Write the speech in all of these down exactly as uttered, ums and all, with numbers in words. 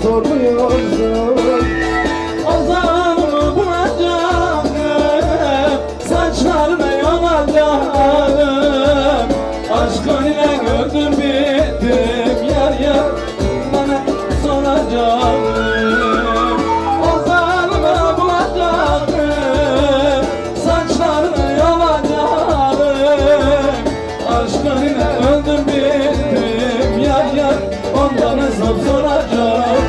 sormuyorsun. Ozanımı bulacağım, saçlarını yolacağım. Aşkın ile öldüm bittim yar yar, bana soracağım. Ozanımı bulacağım, saçlarını yolacağım. Aşkın ile öldüm bittim yar yar, ondan hesap soracağım.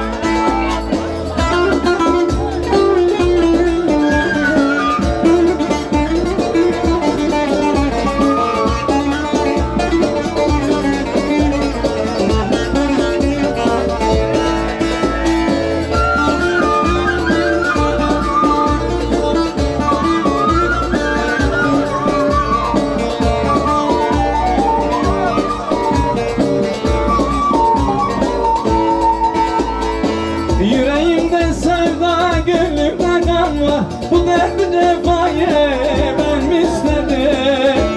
Yüreğimde sevda, gönlümde kan var. Bu derdi cefayı ben mi istedim?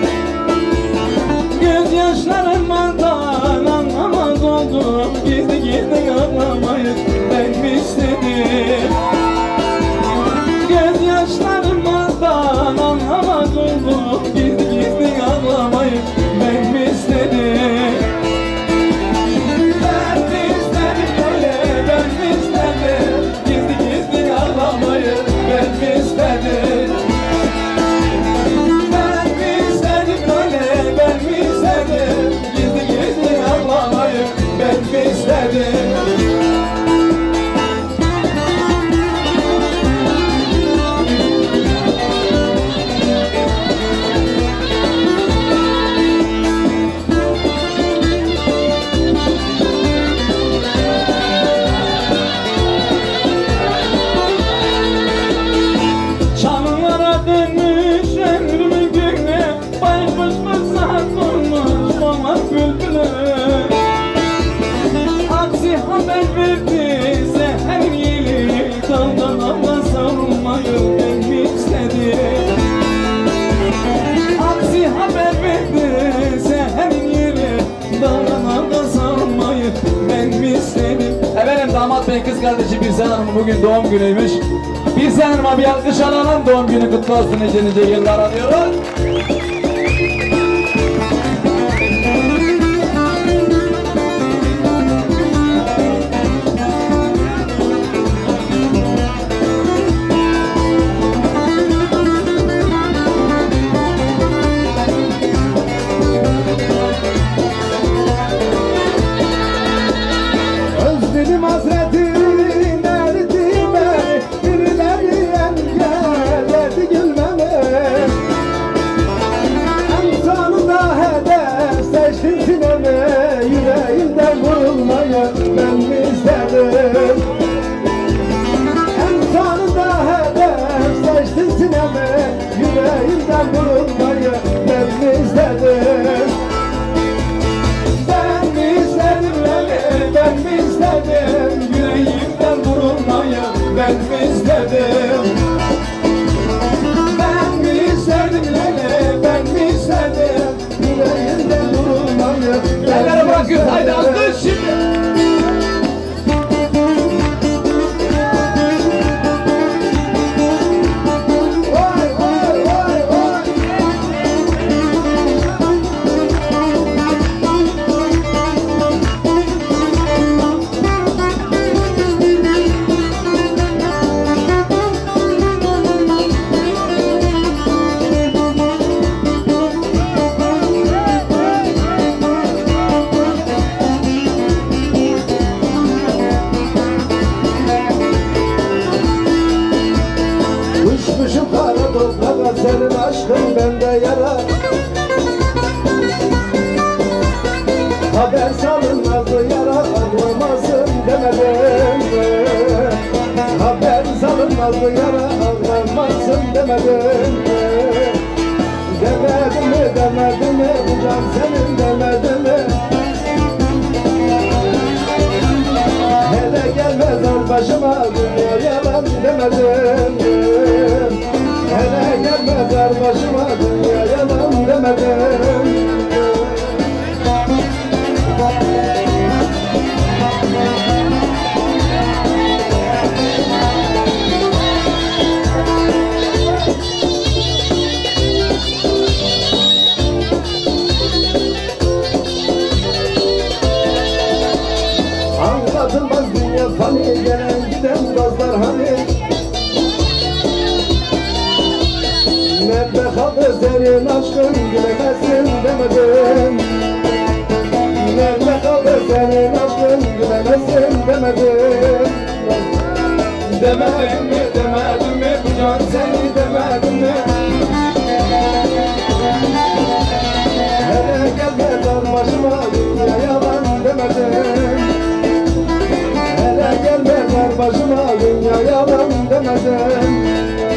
Gözyaşlarımdan anlamaz oldum. Gizli gizli ağlamayı ben mi istedim? Gözyaşlarımdan anlamaz oldum. Gizli gizli ağlamayı ben mi istedim? Çanlara dönmüş ömrümün günü, baykuş fırsat bulmuş olmaz bülbülü. Aksi haber verdiyse her yeri, daldan daldan savunmayı ben mi istedim? Aksi haber verdiyse her yeri, daldan daldan savunmayı ben mi istedim? Efendim, damat bey kız kardeşi Birsen Hanım'ın bugün doğum günüymüş. Birsen Hanım'a bir alkış alalım, doğum günü kutlu olsun, nice nice yıllar alıyoruz. Özledim hasretin erdi beni, birileri engelledi gülmemi. En sonunda hedef seçtin sinemi, yüreğimden vurulmayı ben mi istedim? En sonunda hedef seçtin sinemi, yüreğimden vurulmayı ben mi istedim? Ben mi istedim öyle, ben mi istedim? Yüreğimden vurulmayı ben mi istedim? Ben mi istedim öyle, ben mi istedim? Yüreğimden vurulmayı ben Elleri mi bırakın, haydi alkış istedim? şimdi. Vay vay vay vay. Uçmuşum kara toprağa, senin aşkın bende yara. Haber salınmazdı yara, ağlamasın demedim mi? Haber salınmazdı yara, ağlamasın demedim mi? Demedim mi, demedim mi, bu can senin demedim mi? Hele gelmez al başıma, dünya yalan demedim mi? Hele gelmez al başıma, dünya yalan demedim mi? Hani gelen giden gazlar hani nerede kaldı senin aşkın gülemezsin demedim. Nerede kaldı senin aşkın gülemezsin demedim. Demedim mi demedim mi bu can seni demedim mi? Hele gelme dar başıma dünya yalan demedim. Hele gelme dar başıma dünya yalan demedim.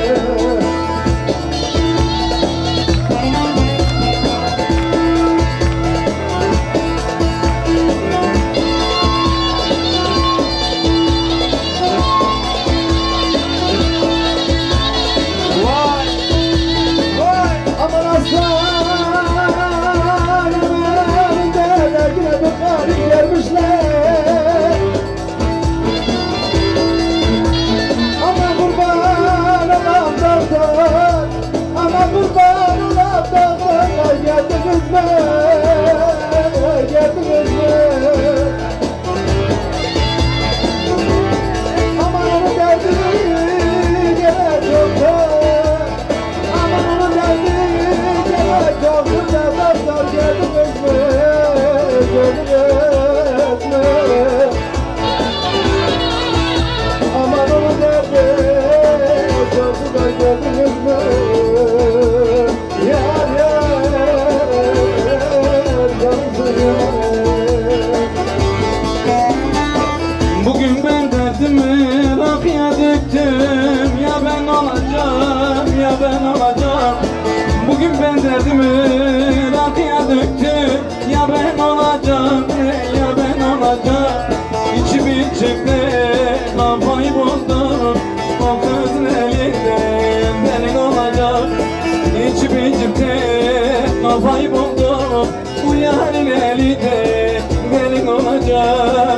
Bugün ben derdimi rakıya döktüm. Ya ben olacağım, ya ben olacağım. Bugün ben derdimi rakıya döktüm. Ya ben olacağım, ya ben olacağım. İçim içimde kafayı buldum. O kızın elinden delik olacak. İçim içimde kafayı buldum. Bu yarın elinde delik olacak.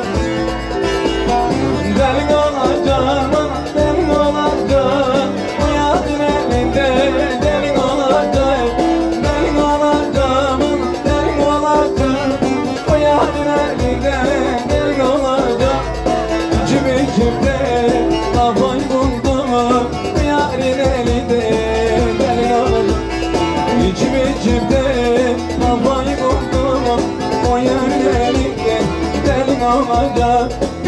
Delik olacağım, delik olacağım. O yarın elinde delik olacak. Delik olacağım, delik olacağım. O yarın elinde delik olacak. İçim içimde kafayı buldum. O yarın elinde delik olacak. İçim içimde kafayı buldum. O yarın elinde delik olacak.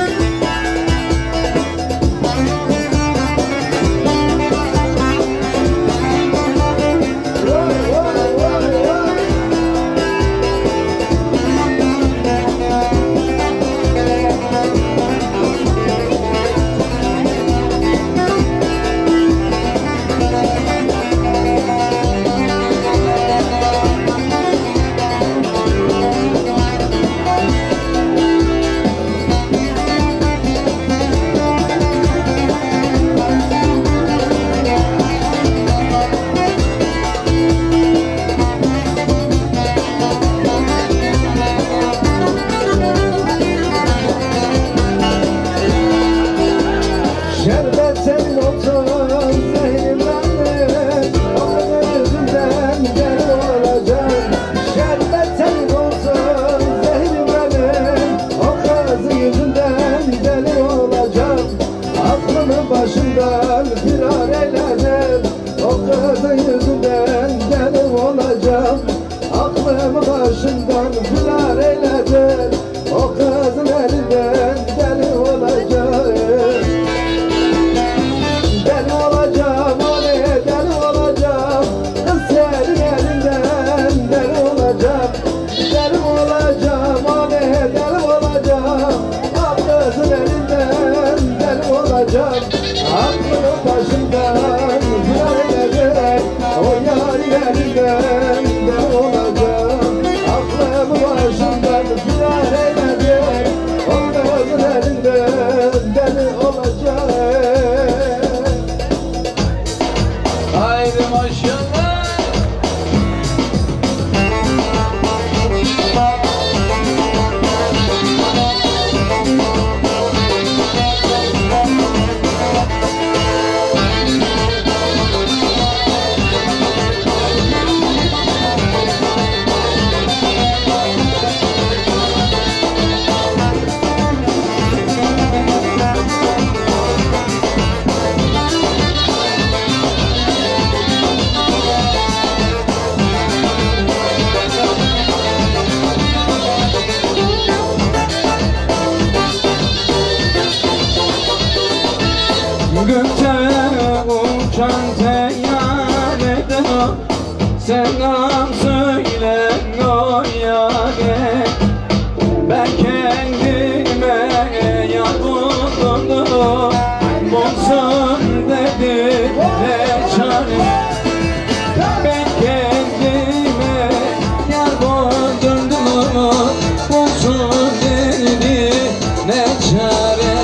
Şerbet senin olsun zehrim benim. O kızın yüzünden deli olacağım. Şerbet senin olsun zehrim benim. O kızın yüzünden deli olacağım. Aklımı başımdan firar eyledim. O kızın yüzünden deli olacağım. Aklımı başımdan firar eyledim. O kızın elinden deli olacağım. Deli olacağım, oley deli olacağım. Kız senin elinden deli olacağım. Deli olacağım, oley deli olacağım. Ah kızın elinden deli olacağım. Aklımı başımdan firar eyledim. O yarın elinden deli olacağım. Aklımı başımdan Gökte uçan teyyareden o selam söyle o yâre. Ben kendime yar buldum, bulsun dedi ne çare. Ben kendime yar buldum, bulsun dedi ne çare.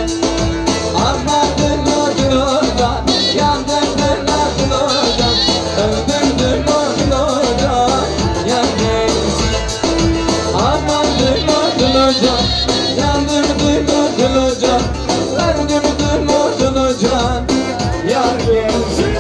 Anladım oradan, yandım oradan, öldürdüm oradan, yandım. Anladım oradan, yandırdım oradan, öldürdüm oradan, yar gelsin.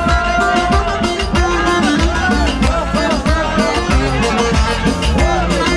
Ankara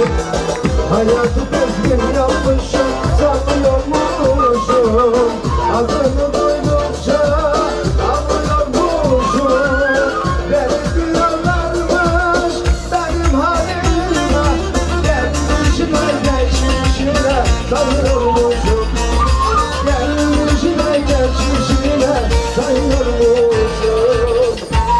Hayatı tesbih yapmışım, sanıyormuşum. Adını duydukça anlıyormuşum. Beni diyorlarmış benim halime, gelmişime geçmişine sanıyormuşum. Gelmişime geçmişine sanıyormuşum.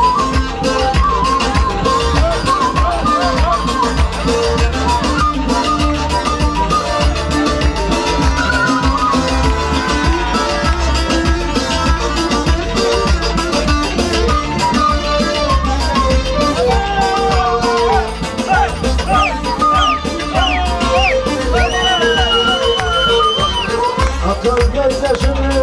Akan gözyaşını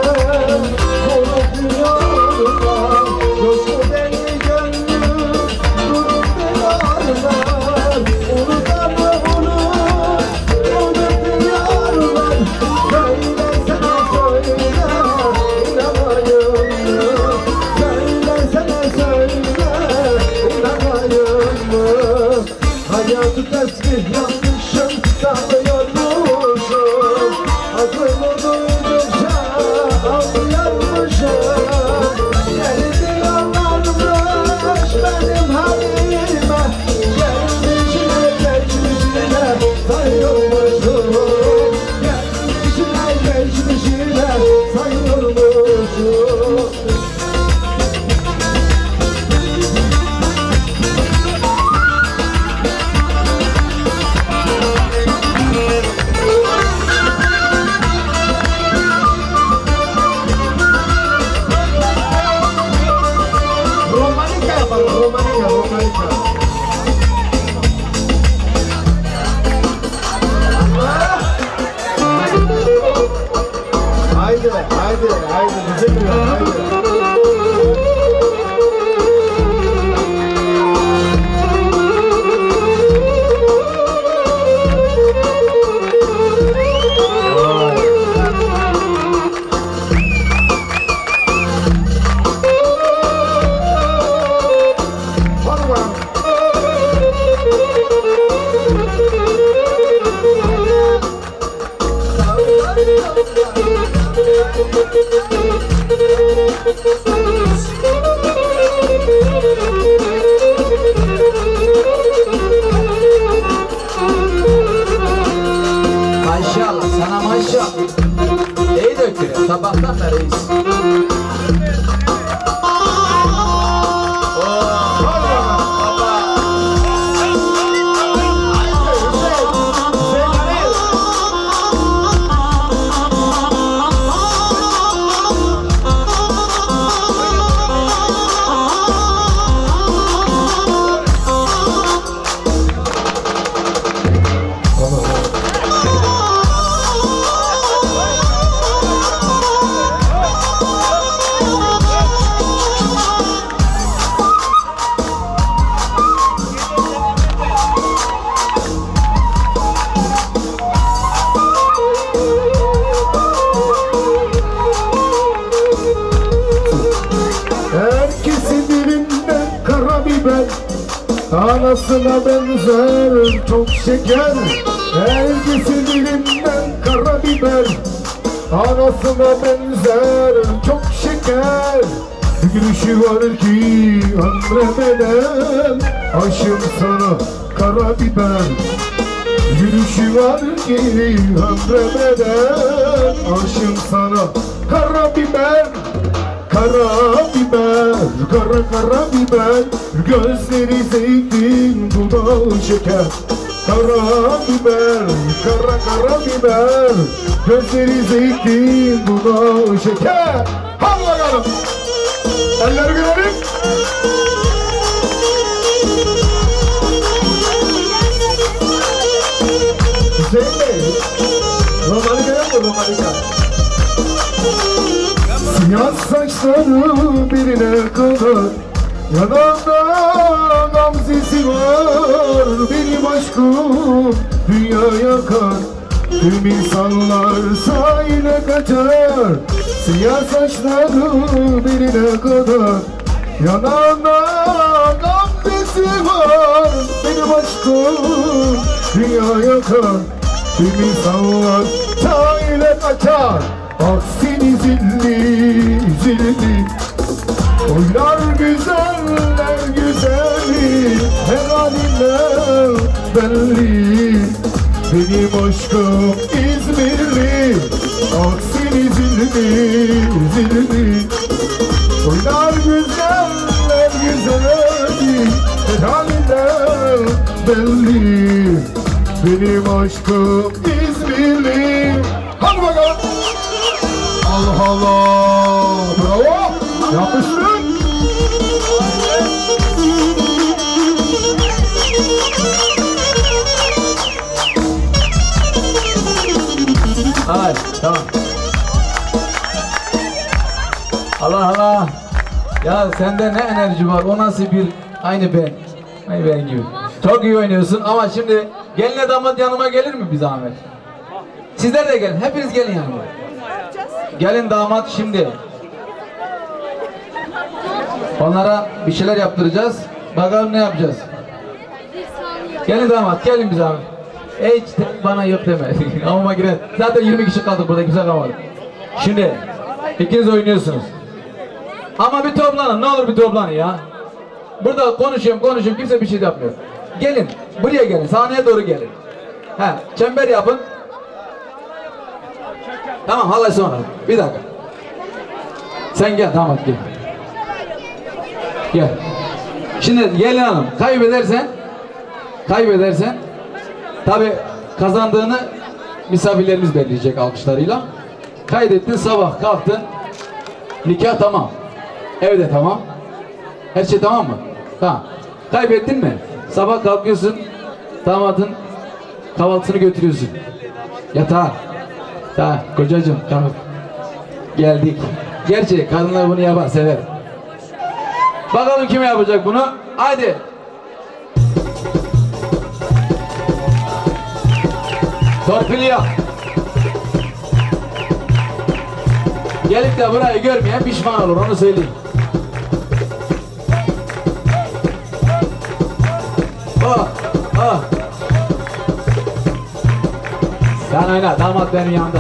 unutmuyorlar. Coşku deli gönlüm unutmuyorlar. Unutan mı unut, unutmuyorlar. Söylesene söyle, inanayım mı? Söylesene söyle, inanayım mı? Hayatı tesbih yapmışım, sanıyormuşum. Adımı duydukça anlıyormuşum. Beni diyorlarmış benim halime, gelmişine geçmişine sayıyormuşum. Gelmişine geçmişine sayıyormuşum. Romanika yapalım, romanika, romanika. Haydi, haydi, haydi, bize giriyor, haydi. Maşallah sana maşallah. İyi döküyor sabahtan beri iyisin. Herkesin dilinden karabiber, anasına benzer çok şeker. Herkesin dilinden karabiber, anasına benzer çok şeker. Bir gülüşü var ki ömremeden, aşığım sana karabiber. Gülüşü var ki ömremeden, aşığım sana karabiber. Karabiber, kara karabiber, gözleri zeytin, dudağı şeker. Karabiber, kara karabiber, gözleri zeytin, dudağı şeker. Hadi bakalım, elleri görelim. Hüseyin Bey, romanika yok mu romanika? Siyah saçları birine kadar, yanında gamzesi var. Benim aşkım dünya yakar, tüm insanlar sahile kaçar. Siyah saçları birine kadar, yanında gamzesi var. Benim aşkım dünya yakar. Kimi sallar sahile kaçar. Aksini zilli zilli. Oynar güzeller güzeli, her halinden belli. Benim aşkım İzmirli, aksini zilli zilli. Oynar güzeller güzeli, her halinden belli. Benim aşkım İzmirli. Hadi bakalım. Allah Allah, bravo. Yapıştır. Hayır, tamam. Allah Allah. Ya sende ne enerji var? O nasıl bir aynı ben. Aynı ben gibi. Çok iyi oynuyorsun ama şimdi gelinle damat yanıma gelir mi bir zahmet? Sizler de gelin. Hepiniz gelin yanıma. Gelin damat şimdi. Onlara bir şeyler yaptıracağız. Bakalım ne yapacağız. Gelin damat, gelin bir zahmet. Hiç bana yok deme. Ama girer. Zaten yirmi kişi kaldık burada, güzel kalmadı. Şimdi ikiniz oynuyorsunuz. Ama bir toplanın, ne olur bir toplanın ya. Burada konuşuyorum, konuşuyorum, kimse bir şey yapmıyor. Gelin, buraya gelin, sahneye doğru gelin. He, çember yapın. Tamam, halay sonra. Bir dakika. Sen gel, damat gel. Gel. Şimdi gelin hanım, kaybedersen, kaybedersen, tabi kazandığını misafirlerimiz belirleyecek alkışlarıyla. Kaydettin, sabah kalktın, nikah tamam, evde tamam, her şey tamam mı? Tamam. Kaybettin mi? Sabah kalkıyorsun, damadın kahvaltısını götürüyorsun yatağa. Tamam, kocacığım tamam. Geldik. Gerçi kadınlar bunu yapar, sever. Bakalım kim yapacak bunu? Haydi. Torpilya. Gelip de burayı görmeyen pişman olur, onu söyleyeyim. Oh, oh. Sen oyna, damat benim yanımda.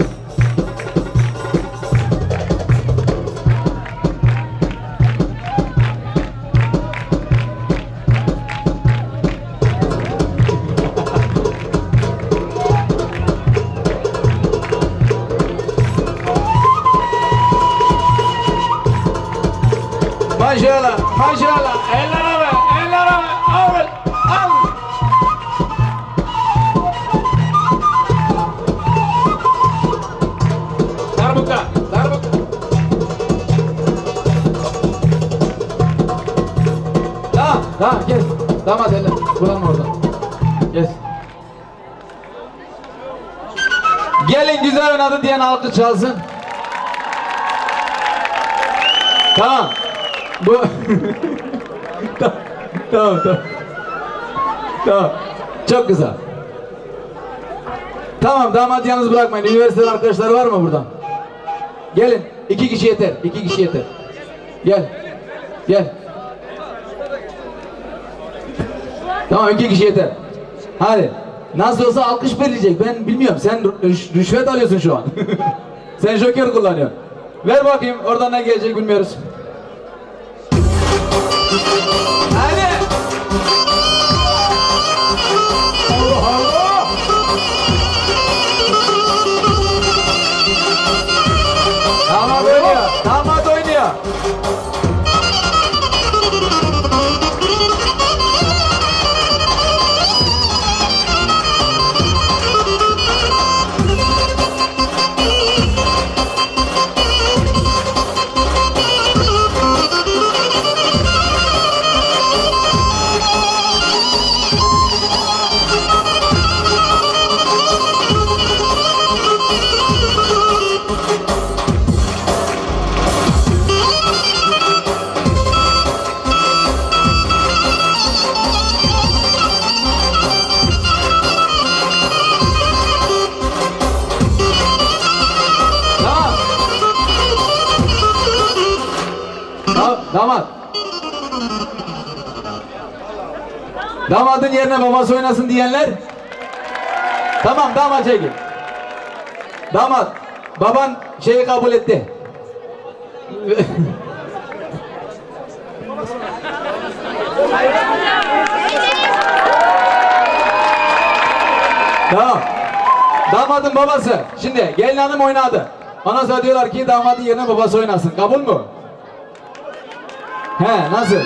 Maşallah, maşallah. Ellere ver, ellere ver. Al, al. Darbuka, darbuka. Tamam, tamam, kes. Damat elle. Kullanma oradan. Kes. Gelin güzel oynadı diyen alkış çalsın. Tamam. Bu tamam, tamam, tamam. Tamam. Çok güzel. Tamam, damat yalnız bırakmayın. Üniversiteden arkadaşlar var mı buradan? Gelin. İki kişi yeter. İki kişi yeter. Gel. Gel. Tamam, iki kişi yeter. Hadi. Nasıl olsa alkış verilecek. Ben bilmiyorum. Sen rüş rüşvet alıyorsun şu an. Sen joker kullanıyorsun. Ver bakayım. Oradan ne gelecek bilmiyoruz. Hadi. Allah Allah. Damat oynuyor. Damat oynuyor. Damat. Damadın yerine babası oynasın diyenler. Tamam damat çekil. Damat baban şeyi kabul etti. Tamam. Damadın babası. Şimdi gelin hanım oynadı. Ondan sonra diyorlar ki damadın yerine babası oynasın. Kabul mü? He nasıl?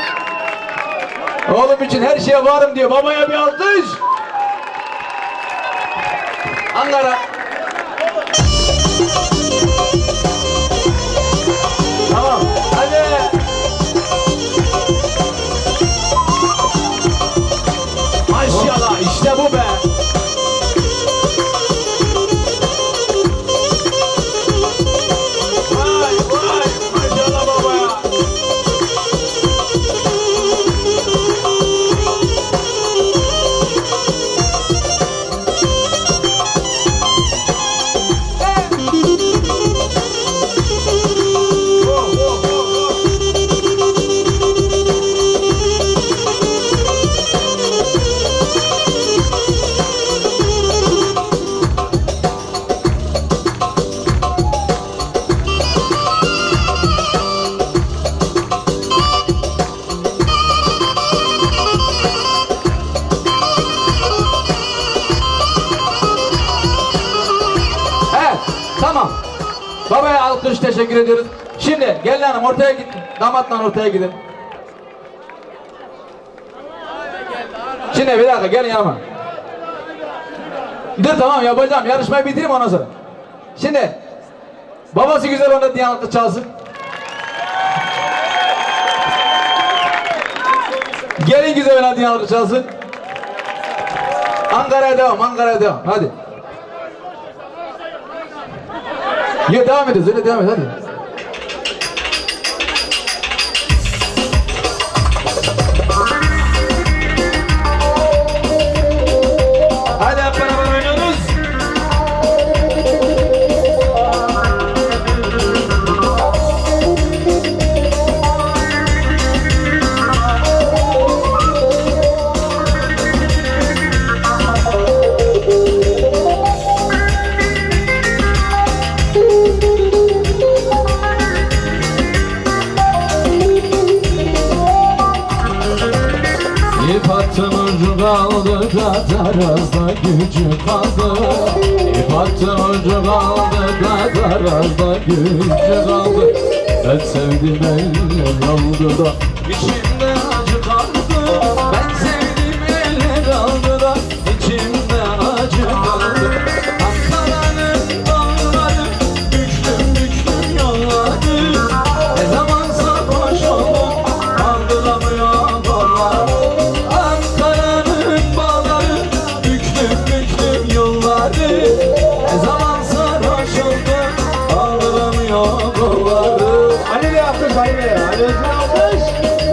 Oğlum için her şeye varım diyor. Babaya bir alkış. Ankara. Tamam. Hadi. Maşallah işte bu be. Vay vay maşallah babaya. Tamam. Babaya alkış teşekkür ediyoruz. Şimdi gelin hanım ortaya git. Damatla ortaya gidin. Şimdi bir dakika gelin yanıma. Dur tamam yapacağım. Yarışmayı bitireyim ondan sonra. Şimdi babası güzel onda diye alkış çalsın. Gelin güzel ona diye alkış çalsın. Ankara'ya devam. Ankara'ya devam. Hadi. Ya devam ediyoruz, öyle devam et hadi. Hadi hep beraber oynuyoruz. İp attım ucu kaldı, katarazda gücü kaldı. İp attım ucu kaldı, katarazda gücü kaldı. Ben sevdim eller aldı da içimde acı kaldı. Ben sevdim eller aldı da içimde acı kaldı. Ankara'nın dağları büklüm büklüm yolları. Ne zaman sarhoş oldum kaldıramıyor kolları. Ne zaman sarhoş oldum kaldıramıyor kolları. Ali Bey alkış, Ali Bey. Ali Özgür alkış.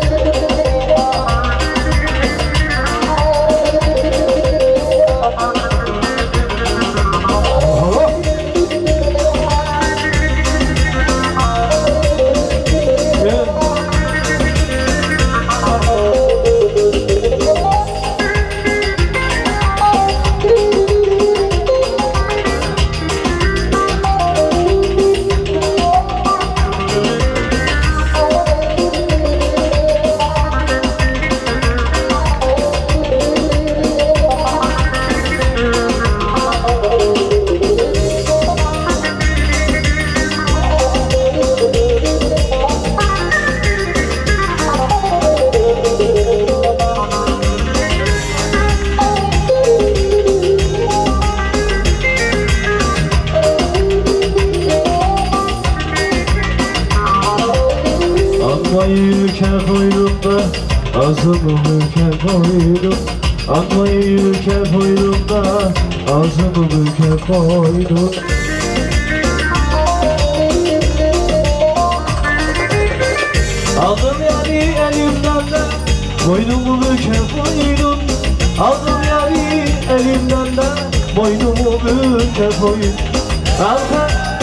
Atmayı ülke koydum da ağzımı ülke koydum. Atmayı ülke koydum da ağzımı ülke koydum. Aldım yani elimden de boynumu ülke koydum. Aldım yani elimden de boynumu ülke koydum. Arka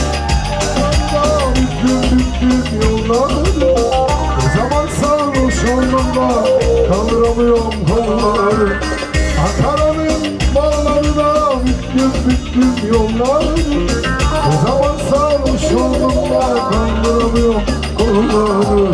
Büklüm büklüm yolları. Ne zaman sarhoş oldum da kaldıramıyorum kolları. Ankara'nın bağları da düştüm yollara. Ne zaman sarhoş oldum da kandıramıyorum kolları.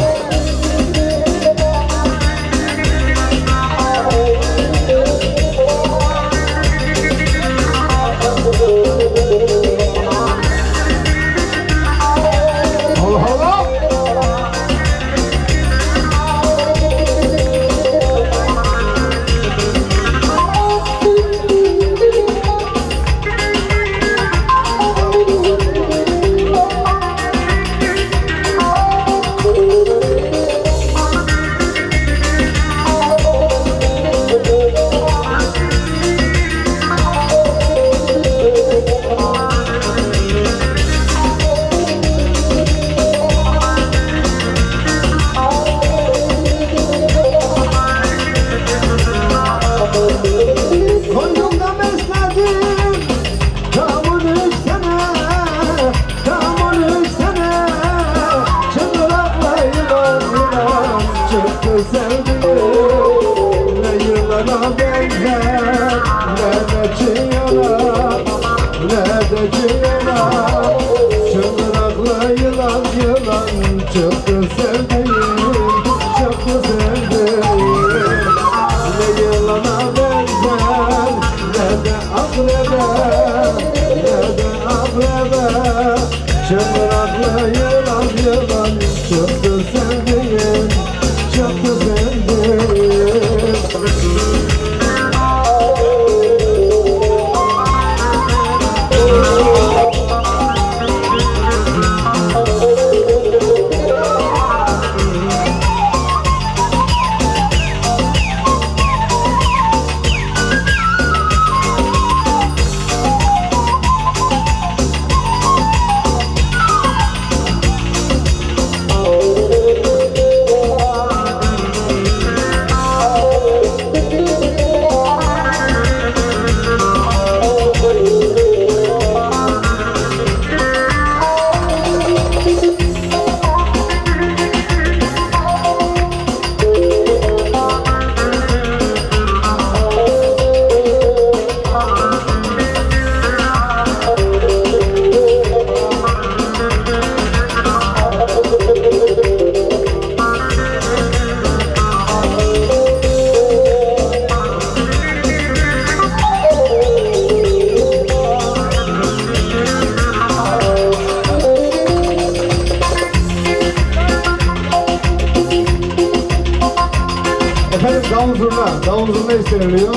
Davul zurna, davul zurna isteniliyor.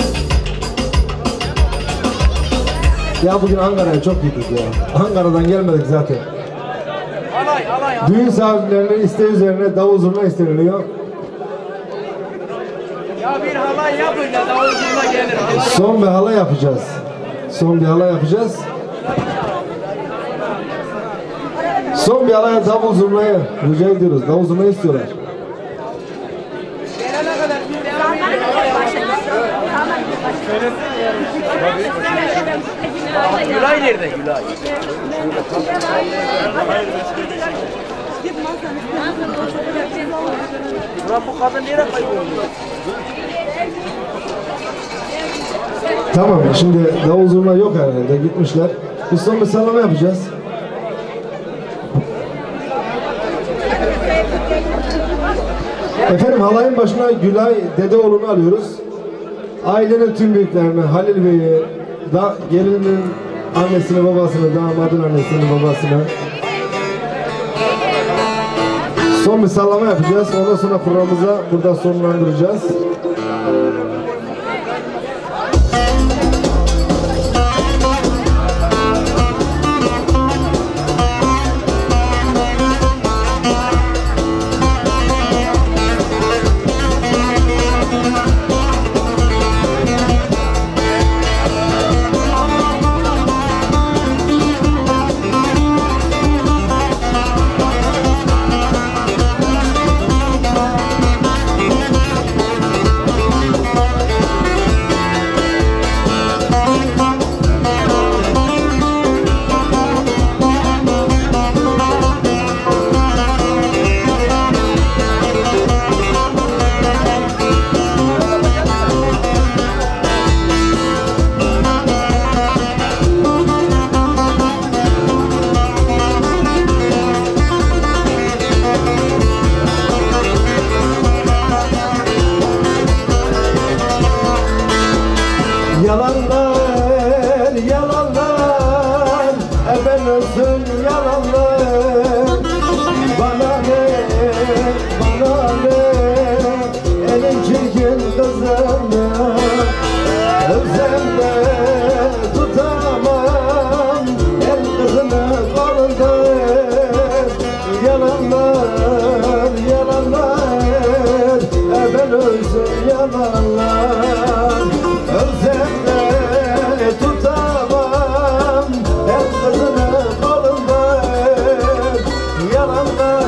Ya bugün Ankara'ya çok gittik ya. Ankara'dan gelmedik zaten. Alay, alay, alay. Düğün sahiplerinin isteği üzerine davul zurna isteniliyor. Ya bir halay yapın ya davul zurna gelir. Halay Son bir halay yapacağız. Son bir halay yapacağız. Son bir halaya davul zurnayı rica ediyoruz. Davul zurnayı istiyorlar. gelene kadar bir devam edelim. Gülay nerede Gülay? Ulan bu kadın nereye kayboldu? Tamam, şimdi davul zurna yok herhalde, gitmişler. Biz son bir sallama yapacağız. Efendim, halayın başına Gülay Dedeoğlu'nu alıyoruz. Ailenin tüm büyüklerini, Halil Bey'i, da gelinin annesini, babasını, damadın annesini, babasını. Son bir sallama yapacağız. Ondan sonra programımıza burada sonlandıracağız. Yalanlar, yalanlar, eben olsun yalanlar. Bana ne, bana ne, elin çirkin kızını. Özlem de tutamam, el kızını kolunda. Yalanlar, yalanlar, eben olsun yalanlar. Özlem de tutamam, el kızını kolunda. Yalanlar,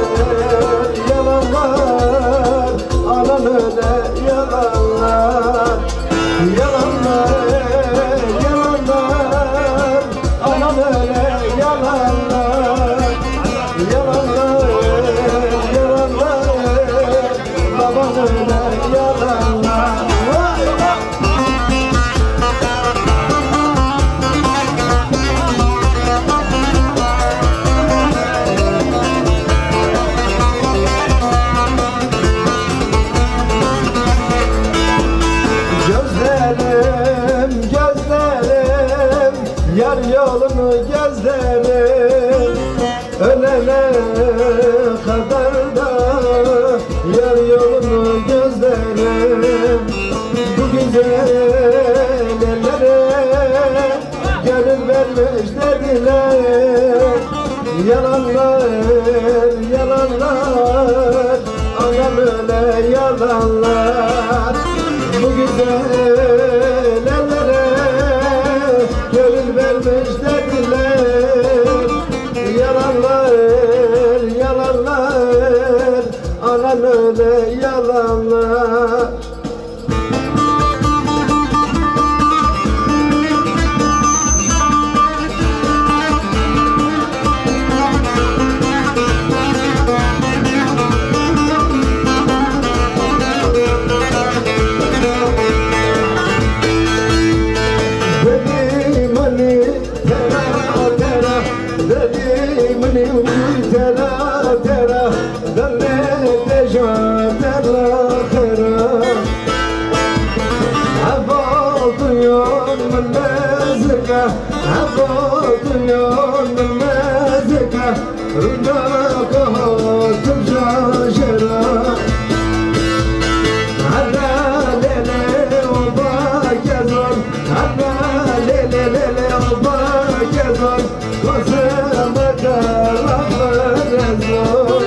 yalanlar, anan öyle yalanlar. Yalanlar, yalanlar, anan öyle yalanlar. Yalanlar, yalanlar, baban öyle yalanlar. Gözlerim, gözlerim, yar yolunu gözlerim. Ölene kadar da yar yolunu gözlerim. Bu güzel ellere gönül vermiş dediler. Yalanlar, yalanlar, anam öyle yalanlar. Bu güzel ellere gönül vermiş dediler. Yalanlar, yalanlar, anan öyle yalanlar. Dedim hani tera tera, dedim hani tera tera, dalle deja tera tera. Havalıyon mezeka, havalıyon mezeka, rüda kahatım şaşera. Hara lele oba gezon, hara lele lele oba gezon, kozema karamazon.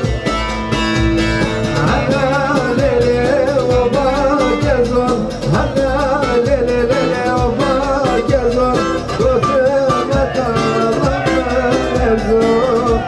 Hara lele oba gezon, hara lele lele oba gezon, kozema karamazon.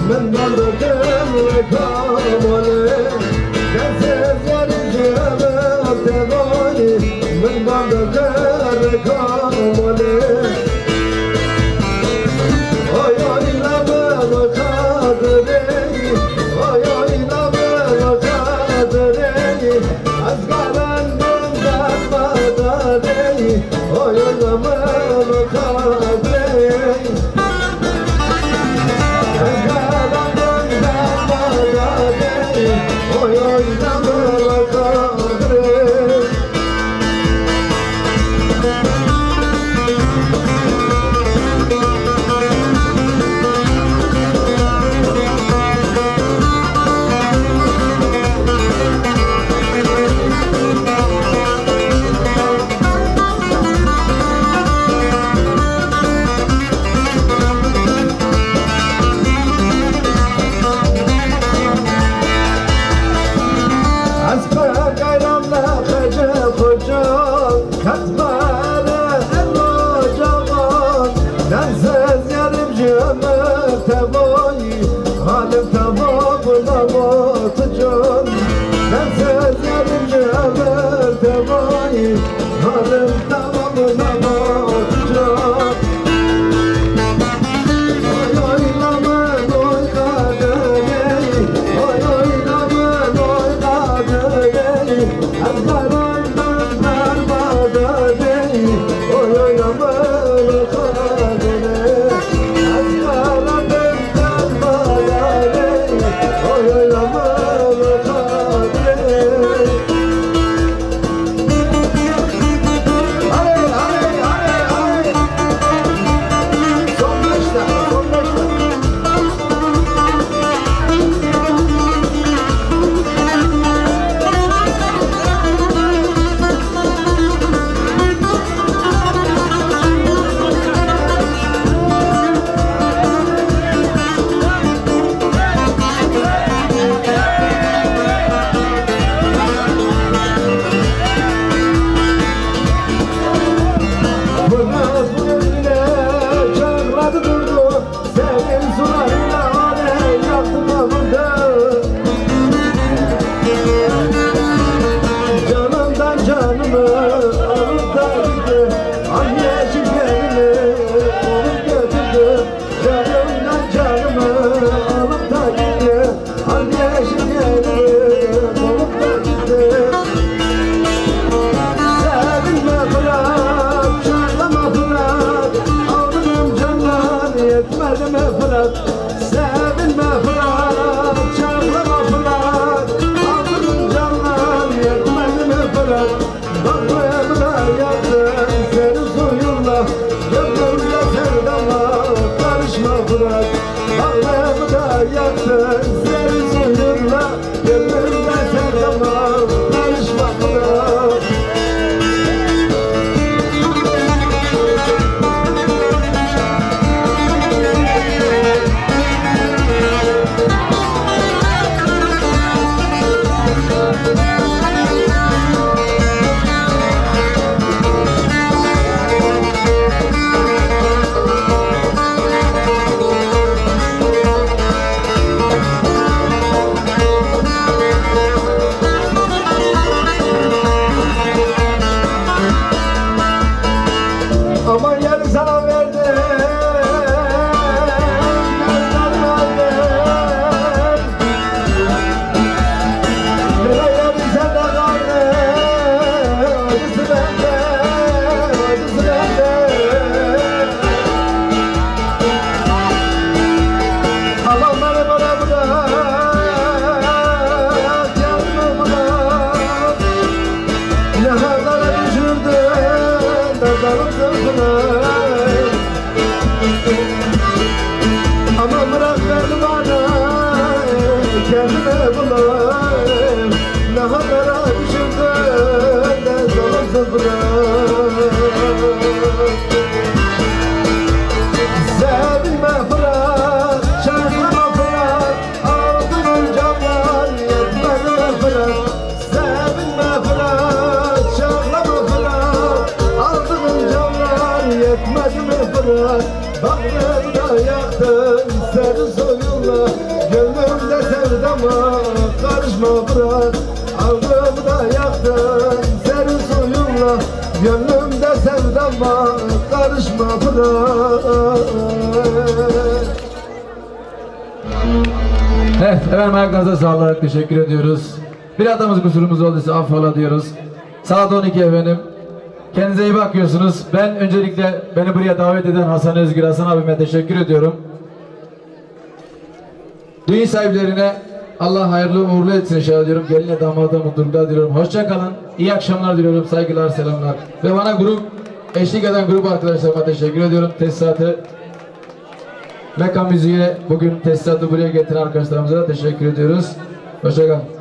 من بردم رکاماله دست یاری جمع تبایی من بردم رکاماله آیای لبه و خادره آیای لبه و خادره از قلندم در مداره آیای لبه و خادره da yaktın senin soyunla. Gönlümde sevdama karışma bırak. Ağrımı da yaktın senin soyunla. Gönlümde sevdama karışma bırak. Evet, efendim ayaklarınıza sağlık, teşekkür ediyoruz. Bir hatamız kusurumuz olduysa affola diyoruz. Saat on iki efendim. Kendinize iyi bakıyorsunuz. Ben öncelikle beni buraya davet eden Hasan Özgür, Hasan abime teşekkür ediyorum. Düğün sahiplerine Allah hayırlı uğurlu etsin inşallah diyorum. Gelinle damada mutluluklar diliyorum. Hoşça kalın. İyi akşamlar diliyorum. Saygılar, selamlar. Ve bana grup eşlik eden grup arkadaşlarıma teşekkür ediyorum. Tesisatı Mekan Müziği'ne bugün tesisatı buraya getiren arkadaşlarımıza da teşekkür ediyoruz. Hoşça kalın.